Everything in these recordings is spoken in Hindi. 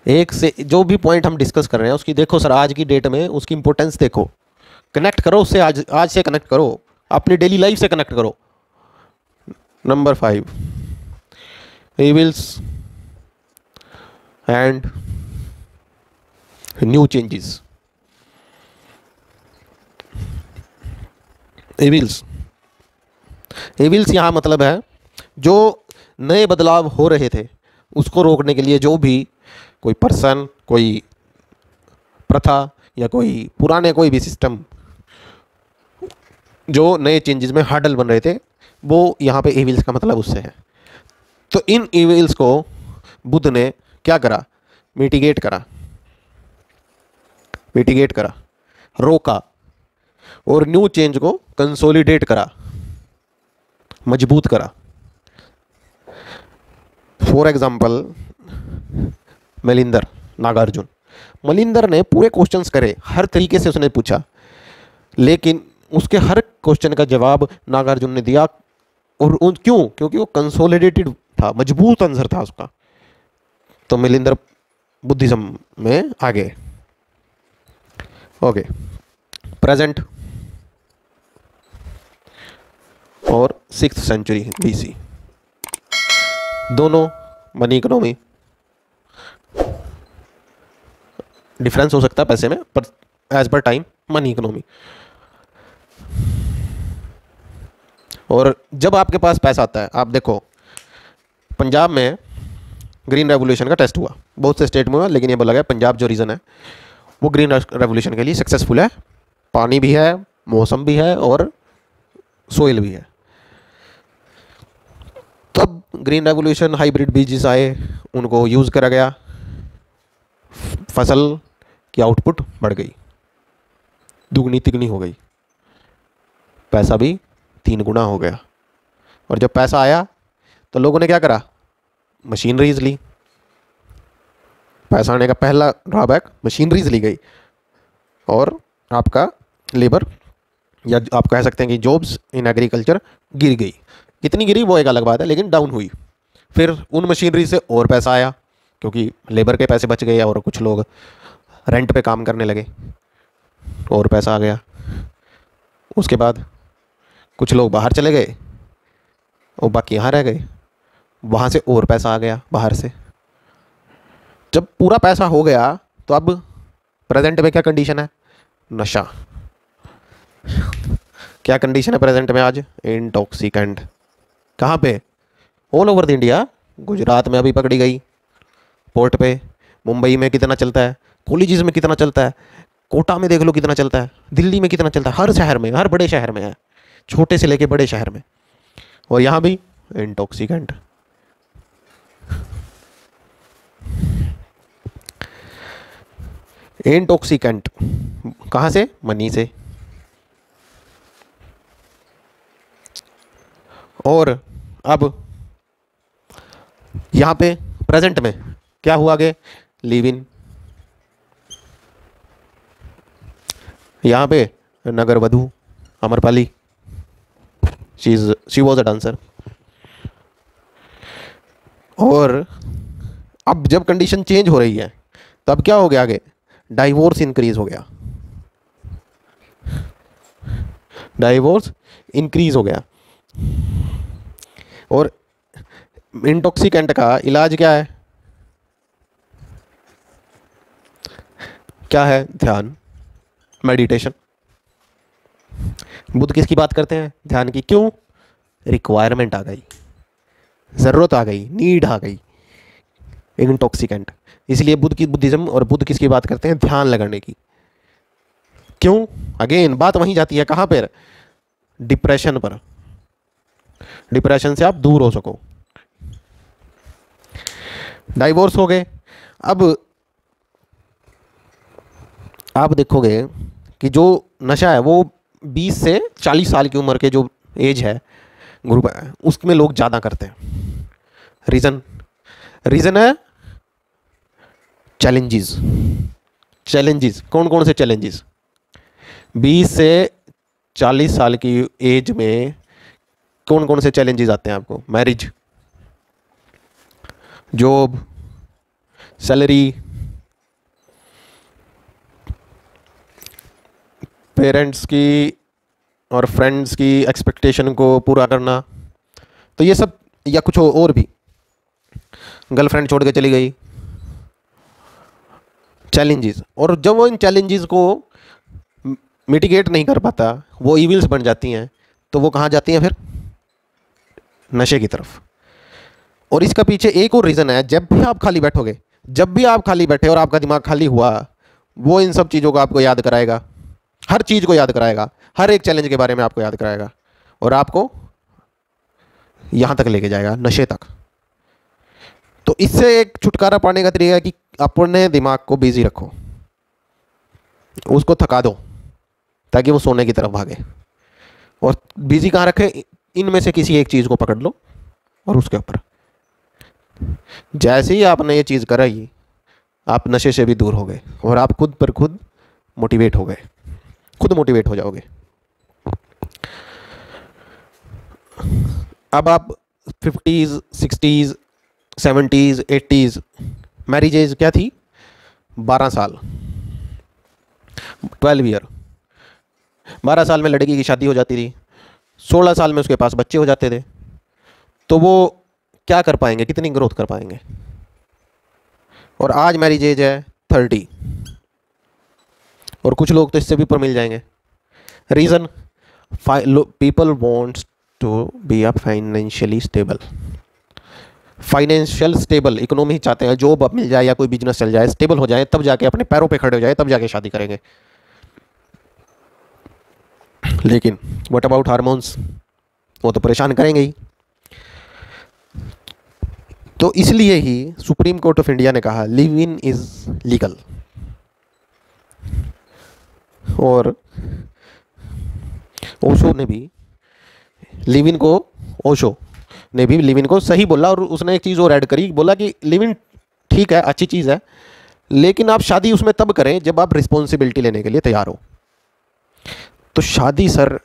एक से जो भी पॉइंट हम डिस्कस कर रहे हैं उसकी देखो सर, आज की डेट में उसकी इंपॉर्टेंस देखो, कनेक्ट करो उससे, आज आज से कनेक्ट करो, अपनी डेली लाइफ से कनेक्ट करो। Number 5, evils and new changes. Evils, evils यहाँ मतलब है जो नए बदलाव हो रहे थे उसको रोकने के लिए जो भी कोई पर्सन, कोई प्रथा या कोई पुराने कोई भी सिस्टम जो नए चेंजेस में हर्डल बन रहे थे, वो यहाँ पे एविल्स का मतलब उससे है। तो इन एविल्स को बुद्ध ने क्या करा, मिटिगेट करा, मिटिगेट करा, रोका, और न्यू चेंज को कंसोलिडेट करा, मजबूत करा। फॉर एग्जाम्पल मलिंदर, नागार्जुन, मलिंदर ने पूरे क्वेश्चंस करे, हर तरीके से उसने पूछा, लेकिन उसके हर क्वेश्चन का जवाब नागार्जुन ने दिया। और क्यों? क्योंकि वो कंसोलिडेटेड था, मजबूत आंसर था उसका। तो मलिंदर बुद्धिज्म में आ गए। ओके, प्रेजेंट और 6th सेंचुरी BC, दोनों मनी इकोनॉमी, डिफरेंस हो सकता है पैसे में, पर as per time money economy. और जब आपके पास पैसा आता है, आप देखो पंजाब में ग्रीन रेवोल्यूशन का टेस्ट हुआ, बहुत से स्टेट में हुआ, लेकिन ये बोला गया पंजाब जो रीजन है वो ग्रीन रेवोल्यूशन के लिए सक्सेसफुल है। पानी भी है, मौसम भी है और सोइल भी है। तब ग्रीन रेवोल्यूशन, हाइब्रिड बीजेस आए, उनको यूज़ करा गया, फसल की आउटपुट बढ़ गई, दुगनी तिगनी हो गई, पैसा भी 3 गुना हो गया। और जब पैसा आया तो लोगों ने क्या करा, मशीनरीज ली। पैसा आने का पहला ड्रॉबैक, मशीनरीज ली गई और आपका लेबर, या आप कह सकते हैं कि जॉब्स इन एग्रीकल्चर गिर गई। कितनी गिरी वो एक अलग बात है, लेकिन डाउन हुई। फिर उन मशीनरी से और पैसा आया क्योंकि लेबर के पैसे बच गए और कुछ लोग रेंट पे काम करने लगे, और पैसा आ गया। उसके बाद कुछ लोग बाहर चले गए और बाकी यहाँ रह गए, वहाँ से और पैसा आ गया बाहर से। जब पूरा पैसा हो गया तो अब प्रेजेंट में क्या कंडीशन है, नशा। क्या कंडीशन है प्रेजेंट में आज, इंटॉक्सिकेंट। कहाँ पे, all over the India. Gujarat में अभी पकड़ी गई पोर्ट पे, मुंबई में कितना चलता है, कॉलेजेस में कितना चलता है, कोटा में देख लो कितना चलता है, दिल्ली में कितना चलता है, हर शहर में, हर बड़े शहर में है, छोटे से लेके बड़े शहर में। और यहाँ भी इंटॉक्सिकेंट। इंटॉक्सिकेंट कहाँ से, मनी से। और अब यहाँ पे प्रेजेंट में क्या हुआ आगे, लिव इन। यहाँ पे नगर वधू, Amrapali, she was a dancer. और अब जब कंडीशन चेंज हो रही है तब क्या हो गया आगे, डाइवोर्स इंक्रीज हो गया, डाइवोर्स इंक्रीज हो गया। और इंटॉक्सिकेंट का इलाज क्या है, क्या है, ध्यान, मेडिटेशन। बुद्ध किसकी बात करते हैं, ध्यान की। क्यों, रिक्वायरमेंट आ गई, ज़रूरत आ गई, नीड आ गई, इंटॉक्सिकेंट। इसलिए बुद्ध की बुद्धिज्म और बुद्ध किसकी बात करते हैं, ध्यान लगाने की। क्यों, अगेन बात वहीं जाती है, कहाँ पर, डिप्रेशन पर। डिप्रेशन से आप दूर हो सको। डाइवोर्स हो गए। अब आप देखोगे कि जो नशा है वो 20 से 40 साल की उम्र के जो एज है, ग्रुप है, उसमें लोग ज़्यादा करते हैं। रीज़न है चैलेंजेस। चैलेंजेस कौन कौन से चैलेंजेस, 20 से 40 साल की एज में कौन कौन से चैलेंजेस आते हैं आपको, मैरिज, जॉब, सैलरी, पेरेंट्स की और फ्रेंड्स की एक्सपेक्टेशन को पूरा करना, तो ये सब, या कुछ और भी, गर्लफ्रेंड छोड़ के चली गई, चैलेंजेस, और जब वो इन चैलेंजेस को मिटिगेट नहीं कर पाता, वो इविल्स बन जाती हैं, तो वो कहाँ जाती हैं फिर? नशे की तरफ। और इसका पीछे एक और रीज़न है, जब भी आप खाली बैठोगे, जब भी आप खाली बैठे और आपका दिमाग खाली हुआ, वो इन सब चीज़ों को आपको याद कराएगा, हर चीज़ को याद कराएगा, हर एक चैलेंज के बारे में आपको याद कराएगा, और आपको यहाँ तक लेके जाएगा, नशे तक। तो इससे एक छुटकारा पाने का तरीका है कि अपने दिमाग को बिजी रखो, उसको थका दो ताकि वो सोने की तरफ भागे। और बिजी कहाँ रखे? इनमें से किसी एक चीज़ को पकड़ लो और उसके ऊपर। जैसे ही आपने ये चीज़ कराई, आप नशे से भी दूर हो गए और आप खुद पर खुद मोटिवेट हो गए, खुद मोटिवेट हो जाओगे। अब आप 50s 60s 70s 80s, marriage as क्या थी? 12 साल, 12 ईयर। 12 साल में लड़की की शादी हो जाती थी, 16 साल में उसके पास बच्चे हो जाते थे। तो वो क्या कर पाएंगे, कितनी ग्रोथ कर पाएंगे? और आज मैरिज एज है 30, और कुछ लोग तो इससे भी ऊपर मिल जाएंगे। Reason, people wants to be a financially stable, financial stable economy चाहते हैं, जॉब अब मिल जाए या कोई बिजनेस चल जाए, स्टेबल हो जाए, तब जाके अपने पैरों पे खड़े हो जाए, तब जाके शादी करेंगे। लेकिन व्हाट अबाउट हार्मोन्स? वो तो परेशान करेंगे ही। तो इसलिए ही सुप्रीम कोर्ट ऑफ इंडिया ने कहा लिव इन इज लीगल, और ओशो ने भी लिव इन को, ओशो ने भी लिव इन को सही बोला। और उसने एक चीज़ और ऐड करी, बोला कि लिव इन ठीक है, अच्छी चीज़ है, लेकिन आप शादी उसमें तब करें जब आप रिस्पॉन्सिबिलिटी लेने के लिए तैयार हो। तो शादी सर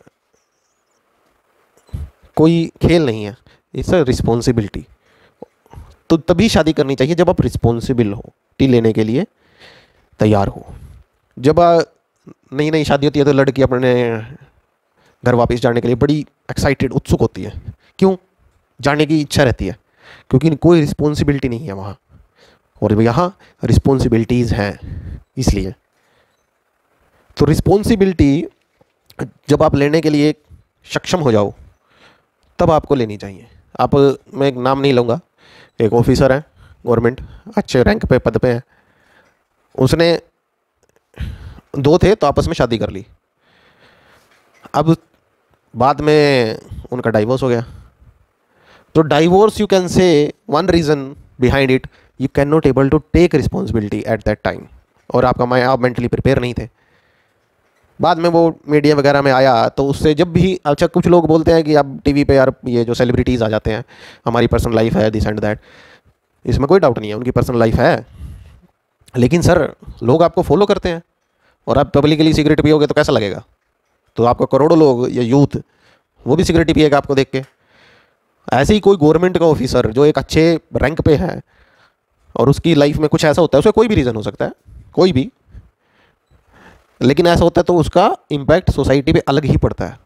कोई खेल नहीं है, इट्स अ रिस्पॉन्सिबिलिटी। तो तभी शादी करनी चाहिए जब आप रिस्पॉन्सिबल हो, टी लेने के लिए तैयार हो। जब नई नई शादी होती है तो लड़की अपने घर वापस जाने के लिए बड़ी एक्साइटेड, उत्सुक होती है। क्यों? जाने की इच्छा रहती है, क्योंकि कोई रिस्पॉन्सिबिलिटी नहीं है वहाँ, और यहाँ रिस्पॉन्सिबिलिटीज़ हैं इसलिए। तो रिस्पॉन्सिबिलिटी जब आप लेने के लिए सक्षम हो जाओ, तब आपको लेनी चाहिए। आप, मैं एक नाम नहीं लूँगा, एक ऑफिसर है गवर्नमेंट, अच्छे रैंक पे, पद पे है, उसने 2 थे तो आपस में शादी कर ली। अब बाद में उनका डाइवोर्स हो गया। तो divorce, you can say one reason behind it, you can not able to take responsibility at that time, और आप मेंटली प्रिपेयर नहीं थे। बाद में वो मीडिया वगैरह में आया, तो उससे जब भी, अच्छा कुछ लोग बोलते हैं कि अब टीवी पे यार ये जो सेलिब्रिटीज़ आ जाते हैं, हमारी पर्सनल लाइफ है, दिस एंड दैट, इसमें कोई डाउट नहीं है, उनकी पर्सनल लाइफ है, लेकिन सर लोग आपको फॉलो करते हैं, और आप पब्लिकली सिगरेट पियोगे तो कैसा लगेगा? तो आपको करोड़ों लोग या यूथ वो भी सिगरेट पिएगा आपको देख के। ऐसे ही कोई गवर्नमेंट का ऑफिसर जो एक अच्छे रैंक पे है, और उसकी लाइफ में कुछ ऐसा होता है, उसका कोई भी रीज़न हो सकता है, कोई भी, लेकिन ऐसा होता है तो उसका इम्पैक्ट सोसाइटी पे अलग ही पड़ता है।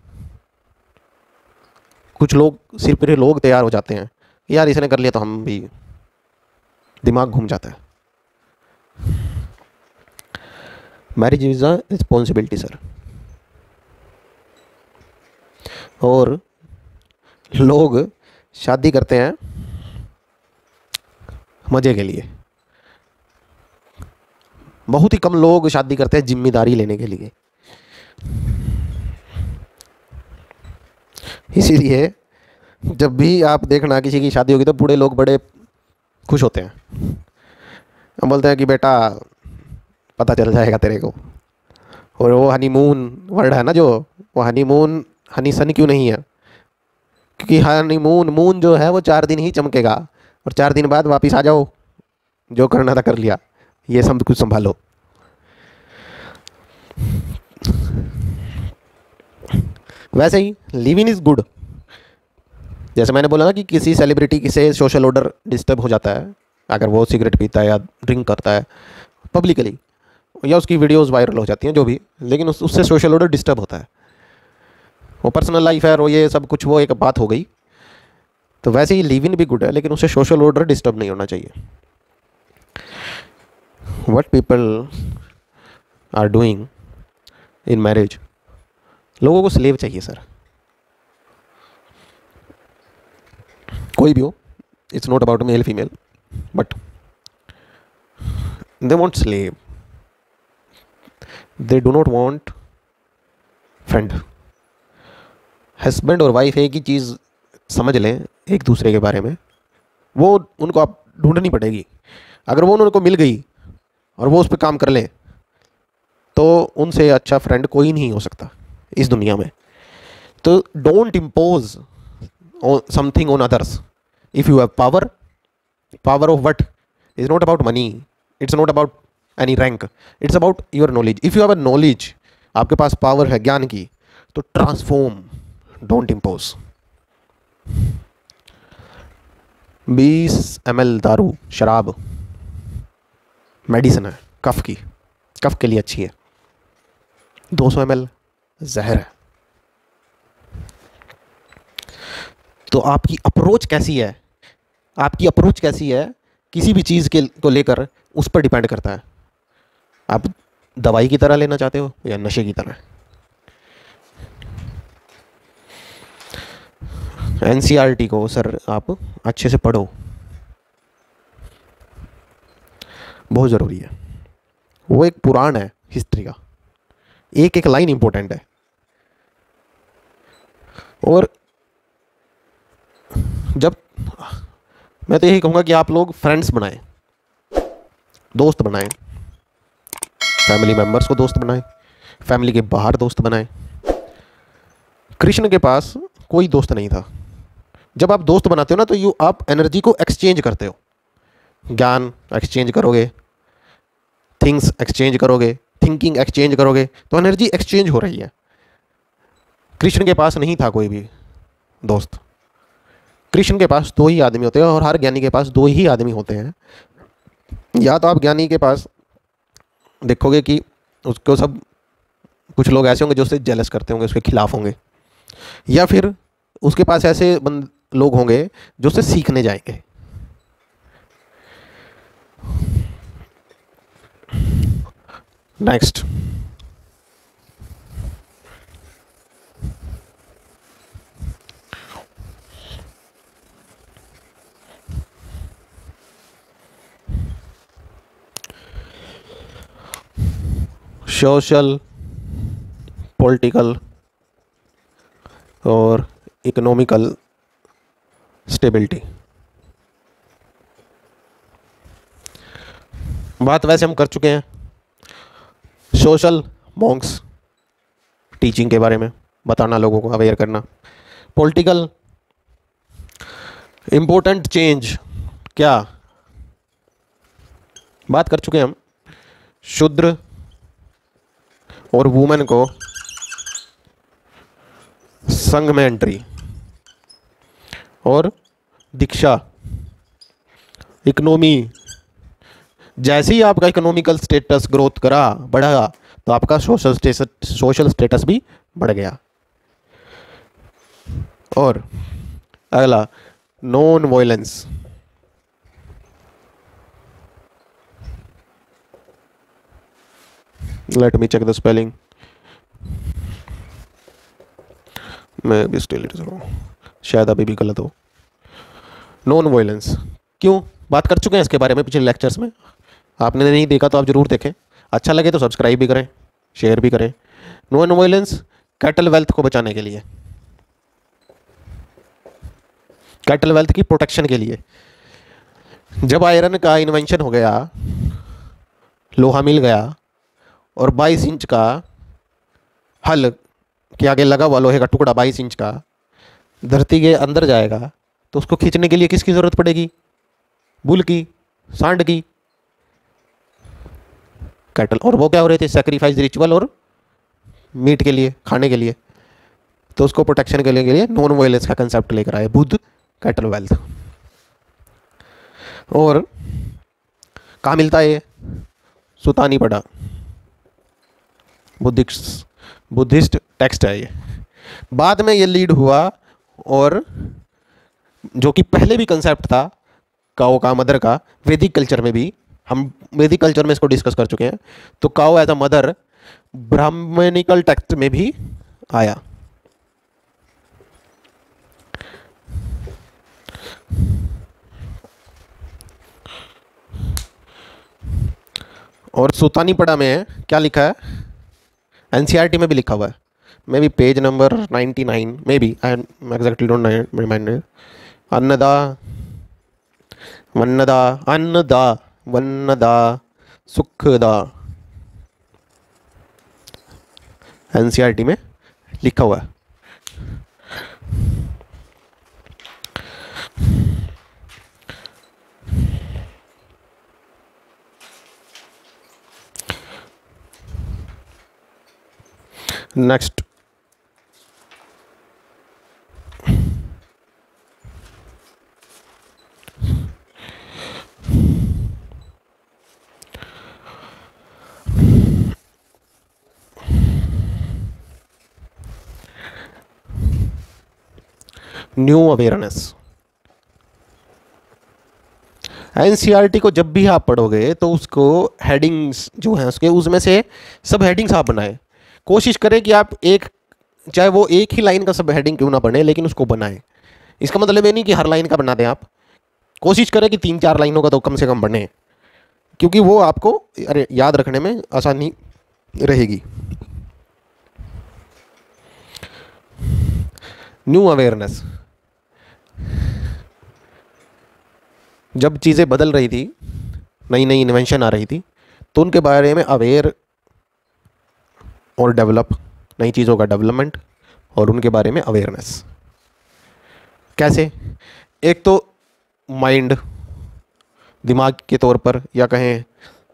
कुछ लोग, सिर्फ पूरे लोग तैयार हो जाते हैं यार इसने कर लिया तो हम भी, दिमाग घूम जाता है। Marriage is a responsibility sir, और लोग शादी करते हैं मज़े के लिए, बहुत ही कम लोग शादी करते हैं जिम्मेदारी लेने के लिए। इसीलिए जब भी आप देखना किसी की शादी होगी तो बूढ़े लोग बड़े खुश होते हैं, हम बोलते हैं कि बेटा पता चल जाएगा तेरे को। और वो हनीमून वर्ड है ना, जो वो हनीमून हनी सन क्यों नहीं है? क्योंकि हनीमून, मून जो है वो 4 दिन ही चमकेगा, और 4 दिन बाद वापस आ जाओ, जो करना था कर लिया, ये सब कुछ संभालो। वैसे ही लिविंग इज़ गुड। जैसे मैंने बोला ना कि किसी सेलिब्रिटी से सोशल ऑर्डर डिस्टर्ब हो जाता है अगर वो सिगरेट पीता है या ड्रिंक करता है पब्लिकली, या उसकी वीडियोस वायरल हो जाती हैं जो भी, लेकिन उससे सोशल ऑर्डर डिस्टर्ब होता है। वो पर्सनल लाइफ है और ये सब कुछ वो एक बात हो गई। तो वैसे ही लिव इन भी गुड है, लेकिन उससे सोशल ऑर्डर डिस्टर्ब नहीं होना चाहिए। What people are doing in marriage, लोगों को स्लेव चाहिए सर, कोई भी हो, it's not about male female, but they want slave, they do not want friend. Husband और वाइफ एक ही चीज़ समझ लें एक दूसरे के बारे में, वो उनको आप ढूंढनी पड़ेगी। अगर वो उनको मिल गई और वो उस पर काम कर लें तो उनसे अच्छा फ्रेंड कोई नहीं हो सकता इस दुनिया में। तो don't impose something on others. If you have power, power of what is not about money, it's not about any rank, it's about your knowledge. If you have a knowledge, आपके पास पावर है ज्ञान की, तो ट्रांसफॉर्म, डोंट इम्पोज। 20 ml दारू, शराब मेडिसिन है कफ की, कफ के लिए अच्छी है। 200 ml जहर है। तो आपकी अप्रोच कैसी है, आपकी अप्रोच कैसी है किसी भी चीज़ के को लेकर, उस पर डिपेंड करता है। आप दवाई की तरह लेना चाहते हो या नशे की तरह। एनसीईआरटी को सर आप अच्छे से पढ़ो, बहुत ज़रूरी है। वो एक पुराण है हिस्ट्री का, एक एक लाइन इंपॉर्टेंट है। और जब मैं तो यही कहूँगा कि आप लोग फ्रेंड्स बनाएं, दोस्त बनाएं, फैमिली मेम्बर्स को दोस्त बनाएं, फैमिली के बाहर दोस्त बनाएं। कृष्ण के पास कोई दोस्त नहीं था। जब आप दोस्त बनाते हो ना, तो आप एनर्जी को एक्सचेंज करते हो, ज्ञान एक्सचेंज करोगे, थिंग्स एक्सचेंज करोगे, थिंकिंग एक्सचेंज करोगे, तो एनर्जी एक्सचेंज हो रही है। कृष्ण के पास नहीं था कोई भी दोस्त। कृष्ण के पास 2 ही आदमी होते हैं, और हर ज्ञानी के पास 2 ही आदमी होते हैं। या तो आप ज्ञानी के पास देखोगे कि उसको सब कुछ लोग ऐसे होंगे जो उससे जेलस करते होंगे, उसके खिलाफ होंगे, या फिर उसके पास ऐसे लोग होंगे जो उससे सीखने जाएंगे। नेक्स्ट, सोशल, पॉलिटिकल और इकोनॉमिकल स्टेबिलिटी। बात वैसे हम कर चुके हैं सोशल, मॉन्क्स, टीचिंग के बारे में बताना, लोगों को अवेयर करना। पॉलिटिकल, इम्पोर्टेंट चेंज क्या, बात कर चुके हैं हम। शूद्र और वुमेन को संघ में एंट्री और दीक्षा। इकोनॉमी, जैसे ही आपका इकोनॉमिकल स्टेटस ग्रोथ करा, बढ़ा, तो आपका सोशल स्टेटस भी बढ़ गया। और अगला, non violence. Let me check the spelling, मैं भी स्टिल शायद अभी भी गलत हो। नॉन वायलेंस, क्यों बात कर चुके हैं इसके बारे में पिछले लेक्चर्स में। आपने नहीं देखा तो आप जरूर देखें, अच्छा लगे तो सब्सक्राइब भी करें, शेयर भी करें। नॉन वायलेंस कैटल वेल्थ को बचाने के लिए, कैटल वेल्थ की प्रोटेक्शन के लिए। जब आयरन का इन्वेंशन हो गया, लोहा मिल गया, और 22 इंच का हल के आगे लगा हुआ लोहे का टुकड़ा 22 इंच का धरती के अंदर जाएगा, तो उसको खींचने के लिए किसकी ज़रूरत पड़ेगी? बुल की, सांड की, कैटल। और वो क्या हो रहे थे? सैक्रिफाइस रिचुअल और मीट के लिए, खाने के लिए। तो उसको प्रोटेक्शन के लिए नॉन वायलेंस का कंसेप्ट लेकर आए बुद्ध, कैटल वेल्थ। और कहाँ मिलता है ये? सुल्तानी पड़ा, बुद्धिस्ट बुद्धिस्ट टेक्स्ट है ये। बाद में ये लीड हुआ, और जो कि पहले भी कंसेप्ट था काओ का मदर का, वैदिक कल्चर में भी, हम वैदिक कल्चर में इसको डिस्कस कर चुके हैं। तो cow as a mother Brahmanical text में भी आया। और सुतानीपड़ा में क्या लिखा है, एनसीईआरटी में भी लिखा हुआ है, maybe page number 99, maybe, I exactly don't remind. अन्नदा वन्नदा अन्नदा वन्नदा सुखदा, एनसीईआरटी में लिखा हुआ है। Next, new awareness. एनसीईआरटी को जब भी आप पढ़ोगे तो उसको हेडिंग्स जो हैं उसके, उसमें से सब हेडिंग्स आप बनाएं। कोशिश करें कि आप एक, चाहे वो एक ही लाइन का सब हेडिंग क्यों ना बने, लेकिन उसको बनाएं। इसका मतलब ये नहीं कि हर लाइन का बना दें आप, कोशिश करें कि 3-4 लाइनों का तो कम से कम बने, क्योंकि वो आपको याद रखने में आसानी रहेगी। न्यू अवेयरनेस, जब चीज़ें बदल रही थी, नई नई इन्वेंशन आ रही थी, तो उनके बारे में अवेयर और डेवलप, नई चीज़ों का डेवलपमेंट और उनके बारे में अवेयरनेस। कैसे? एक तो माइंड, दिमाग के तौर पर, या कहें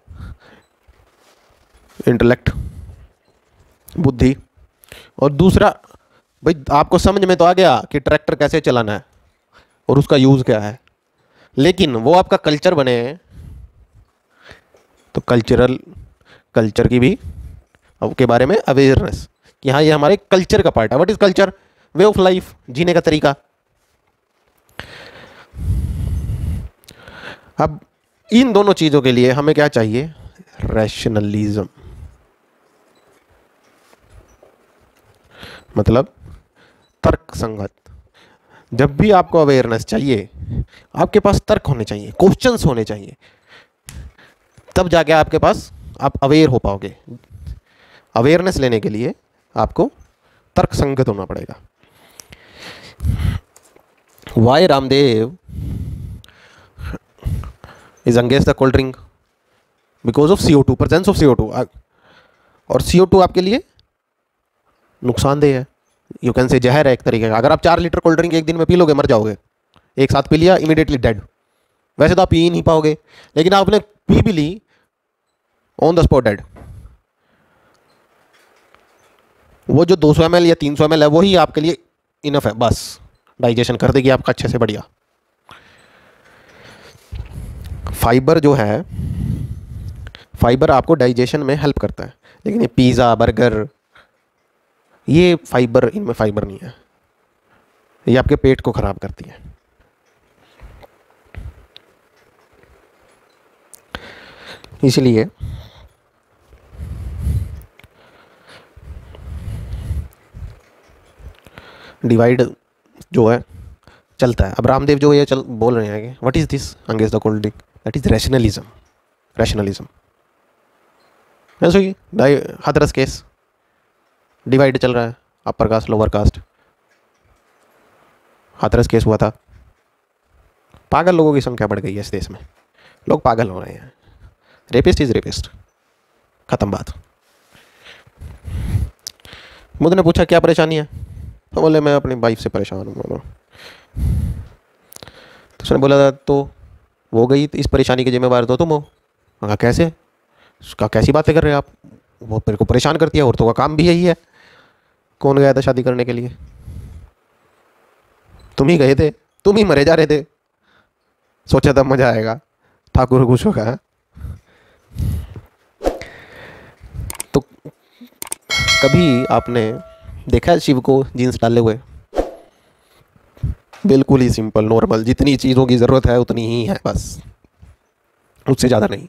इंटेलेक्ट, बुद्धि। और दूसरा, भाई आपको समझ में तो आ गया कि ट्रैक्टर कैसे चलाना है और उसका यूज़ क्या है, लेकिन वो आपका कल्चर बने, तो कल्चर की भी के बारे में अवेयरनेस कि हाँ ये हमारे कल्चर का पार्ट है। What is culture? Way of life, जीने का तरीका। अब इन दोनों चीज़ों के लिए हमें क्या चाहिए? रैशनलिज्म, मतलब तर्क संगत। जब भी आपको अवेयरनेस चाहिए, आपके पास तर्क होने चाहिए, क्वेश्चंस होने चाहिए, तब जाके आपके पास आप अवेयर हो पाओगे। अवेयरनेस लेने के लिए आपको तर्क संगत होना पड़ेगा। Why Ramdev is against the cold drink? Because of CO2, presence of CO2। और CO2 आपके लिए नुकसानदेह है, यू कैन से जहर है एक तरीके का। अगर आप 4 लीटर कोल्ड ड्रिंक एक दिन में पी लोगे, मर जाओगे। एक साथ पी लिया, इमीडिएटली डेड। वैसे तो आप पी ही नहीं पाओगे, लेकिन आपने पी भी ली, ऑन द स्पॉट डेड। वो जो 200 ml या 300 ml है, वही आपके लिए इनफ है, बस डाइजेशन कर देगी आपका अच्छे से बढ़िया। फाइबर जो है, फाइबर आपको डाइजेशन में हेल्प करता है, लेकिन ये पिज़्ज़ा, बर्गर, ये फाइबर, इनमें फाइबर नहीं है, ये आपके पेट को खराब करती है। इसलिए डिवाइड जो है चलता है। अब रामदेव जो ये बोल रहे हैं कि what is this against the cold drink, that is rationalism. Rationalism ऐसे ही हाथरस केस, डिवाइड चल रहा है, upper caste lower caste. Hathras case हुआ था, पागल लोगों की संख्या बढ़ गई है इस देश में, लोग पागल हो रहे हैं। रेपिस्ट इज रेपिस्ट, खत्म बात। मुझे ने पूछा क्या परेशानी है, तो बोले मैं अपनी वाइफ से परेशान हूँ। तो उसने बोला था तो वो गई, इस परेशानी की जिम्मेवार तो तुम हो। कहा कैसे? उसका कैसी बातें कर रहे हैं आप, वो मेरे को परेशान करती है, औरतों का काम भी यही है। कौन गया था शादी करने के लिए? तुम ही गए थे, तुम ही मरे जा रहे थे, सोचा तब मजा आएगा, ठाकुर खुश होगा। तो कभी आपने देखा है शिव को जीन्स डाले हुए? बिल्कुल ही सिंपल नॉर्मल, जितनी चीज़ों की ज़रूरत है उतनी ही है बस, उससे ज़्यादा नहीं।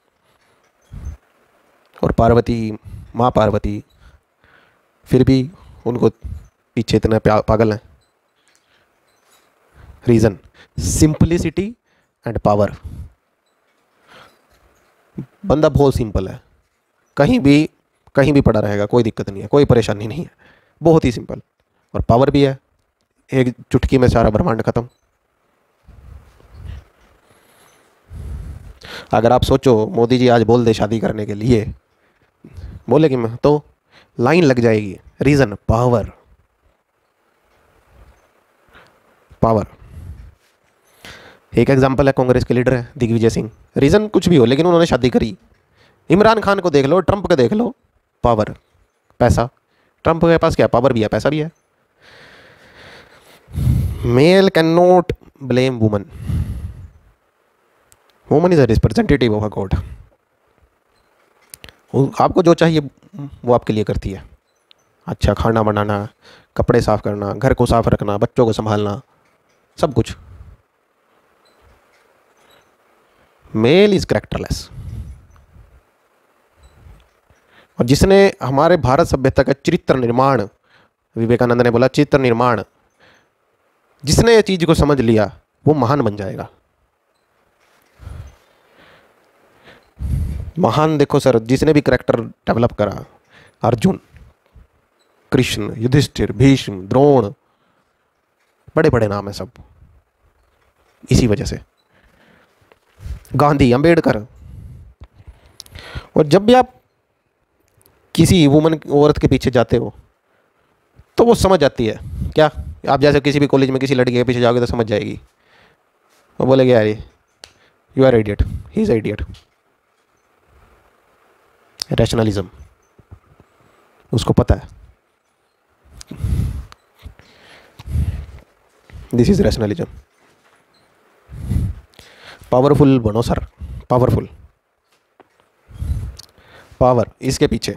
और पार्वती, माँ पार्वती, फिर भी उनको पीछे इतना पागल हैं। Reason simplicity and power. बंदा बहुत सिंपल है, कहीं भी पड़ा रहेगा, कोई दिक्कत नहीं है, कोई परेशानी नहीं है, बहुत ही सिंपल। और पावर भी है, एक चुटकी में सारा ब्रह्मांड खत्म। अगर आप सोचो मोदी जी आज बोल दे शादी करने के लिए, बोले कि मैं तो लाइन लग जाएगी। Reason power, power. एक एग्जांपल है, कांग्रेस के लीडर है दिग्विजय सिंह। रीज़न कुछ भी हो लेकिन उन्होंने शादी करी। इमरान खान को देख लो, ट्रंप को देख लो, पावर, पैसा। ट्रंप के पास क्या, पावर भी है, पैसा भी है। Male can not blame woman, woman is a representative of a god. आपको जो चाहिए वो आपके लिए करती है। अच्छा खाना बनाना, कपड़े साफ करना, घर को साफ रखना, बच्चों को संभालना, सब कुछ। Male is characterless. और जिसने हमारे भारत सभ्यता का चरित्र निर्माण, विवेकानंद ने बोला चित्र निर्माण, जिसने ये चीज को समझ लिया वो महान बन जाएगा। महान देखो सर, जिसने भी कैरेक्टर डेवलप करा, अर्जुन, कृष्ण, युधिष्ठिर, भीष्म, द्रोण, बड़े बड़े नाम है सब, इसी वजह से। गांधी, अंबेडकर। और जब भी आप किसी वुमन, औरत के पीछे जाते हो तो वो समझ जाती है। क्या आप जैसे किसी भी कॉलेज में किसी लड़की के पीछे जाओगे तो समझ जाएगी, वो बोलेगी यार you are idiot, he is idiot. Rationalism, उसको पता है, दिस इज रैशनलिज्म। पावरफुल बनो सर, पावरफुल, पावर इसके पीछे,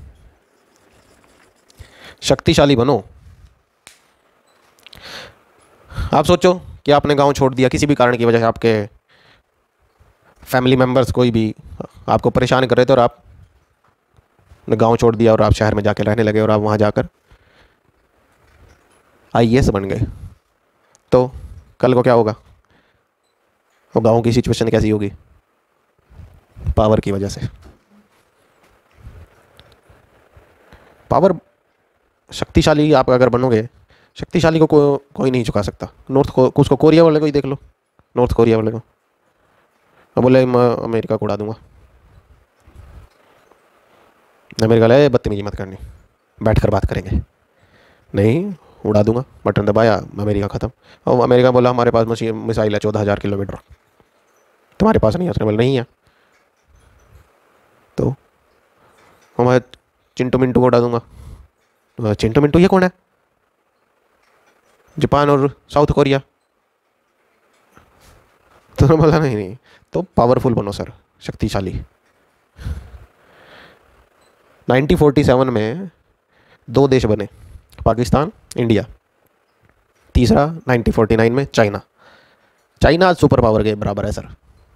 शक्तिशाली बनो। आप सोचो कि आपने गांव छोड़ दिया किसी भी कारण की वजह से, आपके फैमिली मेंबर्स कोई भी आपको परेशान कर रहे थे और आप गांव छोड़ दिया और आप शहर में जाके रहने लगे और आप वहां जाकर आईएएस बन गए, तो कल को क्या होगा? वो गांव की सिचुएशन कैसी होगी? पावर की वजह से। पावर, शक्तिशाली आप अगर बनोगे, शक्तिशाली को कोई नहीं झुका सकता। उसको कोरिया वाले को ही देख लो, नॉर्थ कोरिया वाले को, अब बोले मैं अमेरिका को उड़ा दूंगा। अमेरिका ले बदतमीजी मत करनी, बैठ कर बात करेंगे। नहीं, उड़ा दूंगा, बटन दबाया, अमेरिका ख़त्म। और अमेरिका बोला हमारे पास मिसाइल है 14,000 किलोमीटर, तुम्हारे पास नहीं है। उसने बोला नहीं है, तो मैं चिंटू मिंटू को उड़ा दूंगा। चिंटू मिंटू ये कौन है? जापान और साउथ कोरिया। तो उन्होंने बोला नहीं नहीं, तो पावरफुल बनो सर, शक्तिशाली। 1947 में 2 देश बने, पाकिस्तान, इंडिया। तीसरा 1949 में चाइना। चाइना आज सुपर पावर के बराबर है सर।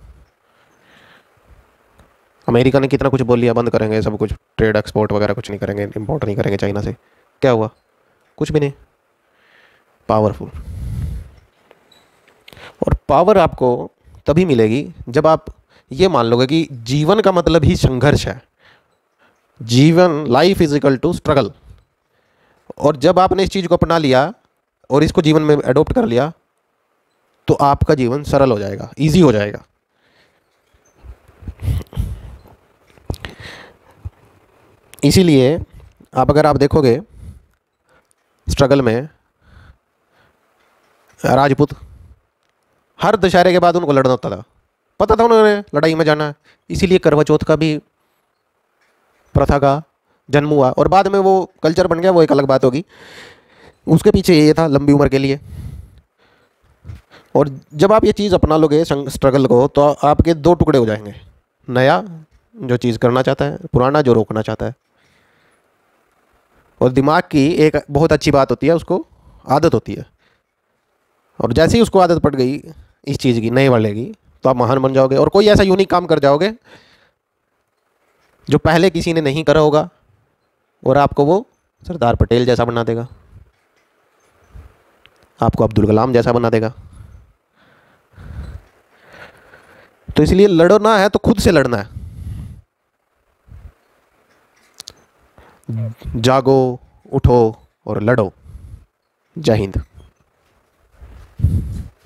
अमेरिका ने कितना कुछ बोल लिया, बंद करेंगे सब कुछ, ट्रेड एक्सपोर्ट वगैरह कुछ नहीं करेंगे, इंपोर्ट नहीं करेंगे चाइना से। क्या हुआ? कुछ भी नहीं। पावरफुल। और पावर आपको तभी मिलेगी जब आप ये मान लोगे कि जीवन का मतलब ही संघर्ष है। जीवन, life is equal to struggle. और जब आपने इस चीज़ को अपना लिया और इसको जीवन में अडॉप्ट कर लिया तो आपका जीवन सरल हो जाएगा, इजी हो जाएगा। इसीलिए अगर आप देखोगे स्ट्रगल में, राजपूत हर दशहरे के बाद उनको लड़ना होता था, पता था उन्होंने लड़ाई में जाना है। इसीलिए करवा चौथ का भी प्रथा का जन्म हुआ और बाद में वो कल्चर बन गया, वो एक अलग बात होगी। उसके पीछे ये था, लंबी उम्र के लिए। और जब आप ये चीज़ अपना लोगे स्ट्रगल को, तो आपके 2 टुकड़े हो जाएंगे, नया जो चीज़ करना चाहता है, पुराना जो रोकना चाहता है। और दिमाग की एक बहुत अच्छी बात होती है, उसको आदत होती है, और जैसे ही उसको आदत पड़ गई इस चीज़ की, नहीं बढ़ेगी, तो आप महान बन जाओगे और कोई ऐसा यूनिक काम कर जाओगे जो पहले किसी ने नहीं करा होगा, और आपको वो सरदार पटेल जैसा बना देगा, आपको अब्दुल कलाम जैसा बना देगा। तो इसलिए लड़ना है तो खुद से लड़ना है। जागो, उठो और लड़ो। जय हिंद।